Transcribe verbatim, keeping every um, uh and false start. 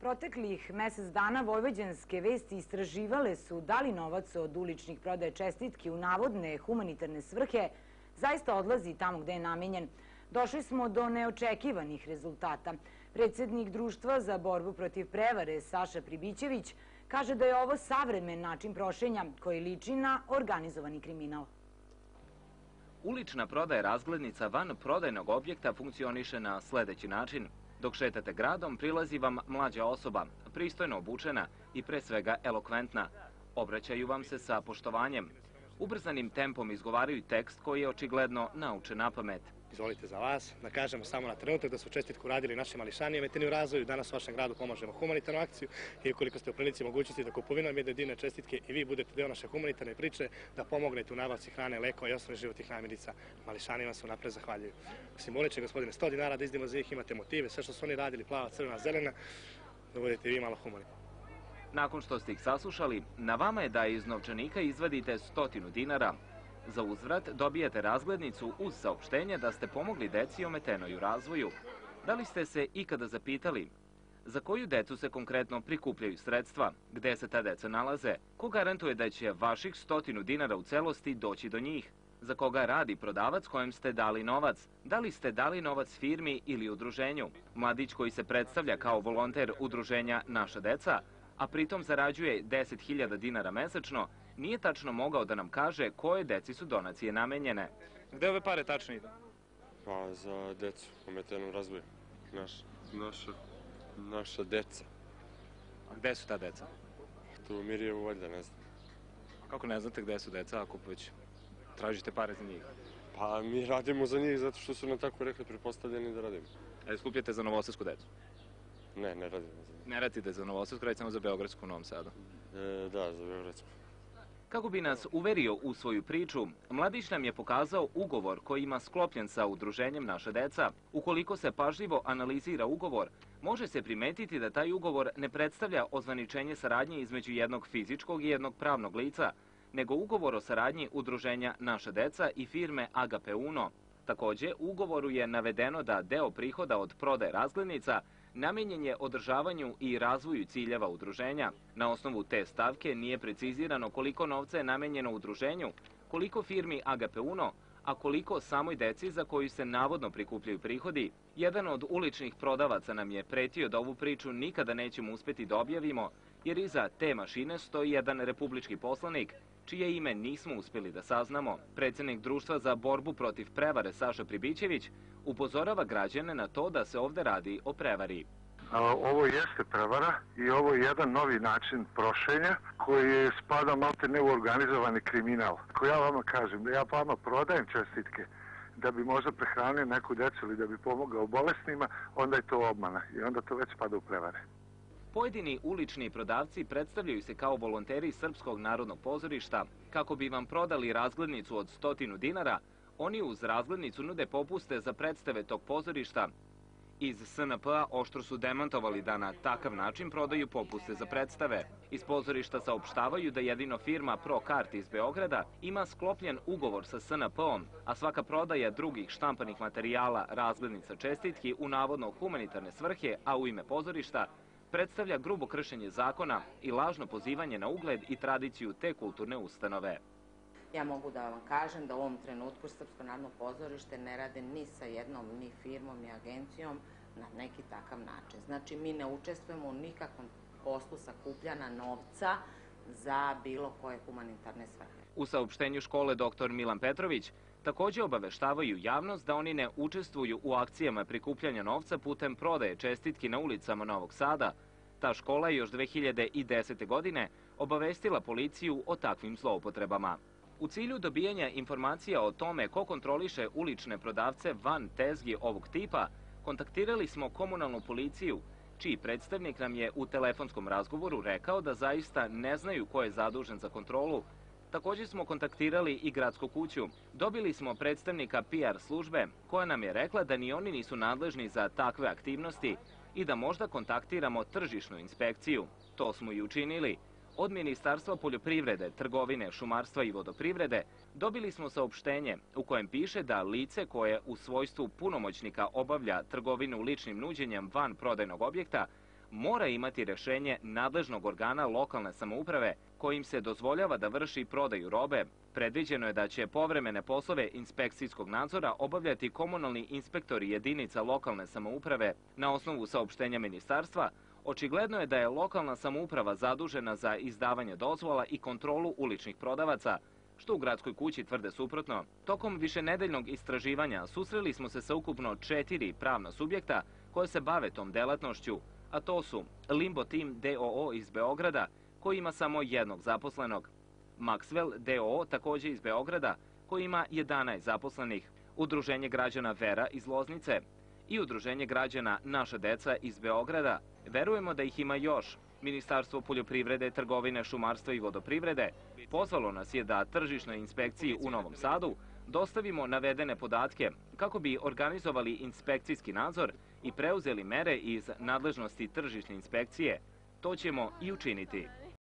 Proteklih mesec dana vojvođanske vesti istraživale su da li novac od uličnih prodaje čestitki u navodne humanitarne svrhe zaista odlazi tamo gde je namenjen. Došli smo do neočekivanih rezultata. Predsjednik Društva za borbu protiv prevare Saša Pribićević kaže da je ovo savremen način trošenja koji liči na organizovani kriminal. Ulična prodaja razglednica van prodajnog objekta funkcioniše na sledeći način. Dok šetate gradom, prilazi vam mlađa osoba, pristojno obučena i pre svega elokventna. Obraćaju vam se sa poštovanjem. Ubrzanim tempom izgovaraju tekst koji je očigledno naučen napamet. Izvolite za vas, da kažemo samo na trenutak da su čestitku radili naši mališani i meteni u razvoju. Danas u vašem gradu pomažemo humanitarnu akciju i ukoliko ste u prilici mogućnosti da kupovinom jedne divne čestitke i vi budete deo naše humanitarne priče, da pomognete u nabavci hrane, lekova i osnovnih životnih namirnica. Mališani vam se unapred zahvaljuju. Simboliče, gospodine, sto dinara da izdimo za njih, imate motive, sve što su oni radili, plava, crvena, zelena, da budete vi malo humanitarni. Nakon što ste ih saslušali, na vama je da iz novčanika izvadite stotinu dinara. Za uzvrat dobijete razglednicu uz saopštenje da ste pomogli deci ometenoj u razvoju. Da li ste se ikada zapitali za koju decu se konkretno prikupljaju sredstva, gde se ta deca nalaze, ko garantuje da će vaših stotinu dinara u celosti doći do njih, za koga radi prodavac kojem ste dali novac, da li ste dali novac firmi ili udruženju, mladić koji se predstavlja kao volonter udruženja Naša deca, a pritom zarađuje deset hiljada dinara mesečno, nije tačno mogao da nam kaže koje deci su donacije namenjene. Gde ove pare tačno idu? Pa za decu, ometenom razvoju. Naša, naša, naša deca. A gde su ta deca? Tu u Mirjevu valjda, ne znam. A kako ne znate gde su deca ako već tražite pare za njih? Pa mi radimo za njih zato što su nam tako rekli pretpostavljeni da radimo. A skupljate za novosadsku decu? Ne, ne radimo za njih. Ne radite za novosadsku, radite samo za beogradsku u Novom Sadu? E, da, za beogradsku. Kako bi nas uverio u svoju priču, mladić nam je pokazao ugovor koji ima sklopljen sa udruženjem Naša deca. Ukoliko se pažljivo analizira ugovor, može se primetiti da taj ugovor ne predstavlja ozvaničenje saradnje između jednog fizičkog i jednog pravnog lica, nego ugovor o saradnji udruženja Naša deca i firme Agape Uno. Takođe, u ugovoru je navedeno da deo prihoda od prodaje razglednica namenjen je održavanju i razvoju ciljeva udruženja. Na osnovu te stavke nije precizirano koliko novca je namenjeno udruženju, koliko firmi Agape Uno, a koliko samoj deci za koju se navodno prikupljaju prihodi. Jedan od uličnih prodavaca nam je pretio da ovu priču nikada nećemo uspeti da objavimo, jer iza te mašine stoji jedan republički poslanik, čije ime nismo uspjeli da saznamo. Predsjednik Društva za borbu protiv prevare Saša Pribićević upozorava građane na to da se ovde radi o prevari. Ovo jeste prevara i ovo je jedan novi način trošenja koji spada malte ne u organizovani kriminal. Ako ja vama kažem da ja vama prodajem čestitke da bi možda prehranio neku decu ili da bi pomogao bolesnima, onda je to obmana i onda to već spada u prevare. Pojedini ulični prodavci predstavljaju se kao volonteri Srpskog narodnog pozorišta. Kako bi vam prodali razglednicu od stotinu dinara, oni uz razglednicu nude popuste za predstave tog pozorišta. Iz S N P-a oštro su demantovali da na takav način prodaju popuste za predstave. Iz pozorišta saopštavaju da jedino firma ProKart iz Beograda ima sklopljen ugovor sa S N P-om, a svaka prodaja drugih štampanih materijala, razglednica čestitki u navodno humanitarne svrhe, a u ime pozorišta, predstavlja grubo kršenje zakona i lažno pozivanje na ugled i tradiciju te kulturne ustanove. Ja mogu da vam kažem da u ovom trenutku Srpsko narodno pozorište ne rade ni sa jednom, ni firmom, ni agencijom na neki takav način. Znači, mi ne učestvujemo u nikakvom poslu sakupljana novca za bilo koje humanitarne svrhe. U saopštenju škole doktor Milan Petrović takođe obaveštavaju javnost da oni ne učestvuju u akcijama prikupljanja novca putem prodaje čestitki na ulicama Novog Sada. Ta škola je još dve hiljade desete. godine obavestila policiju o takvim zloupotrebama. U cilju dobijanja informacija o tome ko kontroliše ulične prodavce van tezgi ovog tipa, kontaktirali smo komunalnu policiju, čiji predstavnik nam je u telefonskom razgovoru rekao da zaista ne znaju ko je zadužen za kontrolu. Također smo kontaktirali i gradsku kuću. Dobili smo predstavnika P R službe, koja nam je rekla da ni oni nisu nadležni za takve aktivnosti i da možda kontaktiramo tržišnu inspekciju. To smo i učinili. Od Ministarstva poljoprivrede, trgovine, šumarstva i vodoprivrede dobili smo saopštenje u kojem piše da lice koje u svojstvu punomoćnika obavlja trgovinu ličnim nuđenjem van prodajnog objekta mora imati rješenje nadležnog organa lokalne samouprave kojim se dozvoljava da vrši prodaju robe. Predviđeno je da će povremene poslove inspekcijskog nadzora obavljati komunalni inspektori jedinica lokalne samouprave. Na osnovu saopštenja ministarstva, očigledno je da je lokalna samouprava zadužena za izdavanje dozvola i kontrolu uličnih prodavaca, što u gradskoj kući tvrde suprotno. Tokom višenedeljnog istraživanja susreli smo se sa ukupno četiri pravna subjekta koje se bave tom delatnošću, a to su Limbo Team d o o iz Beograda, koji ima samo jednog zaposlenog, Maxwell d o o također iz Beograda, koji ima jedanaest zaposlenih, Udruženje građana Vera iz Loznice i Udruženje građana Naša deca iz Beograda. Verujemo da ih ima još. Ministarstvo poljoprivrede, trgovine, šumarstva i vodoprivrede pozvalo nas je da tržišnoj inspekciji u Novom Sadu dostavimo navedene podatke kako bi organizovali inspekcijski nadzor i preuzeli mere iz nadležnosti tržišne inspekcije. To ćemo i učiniti.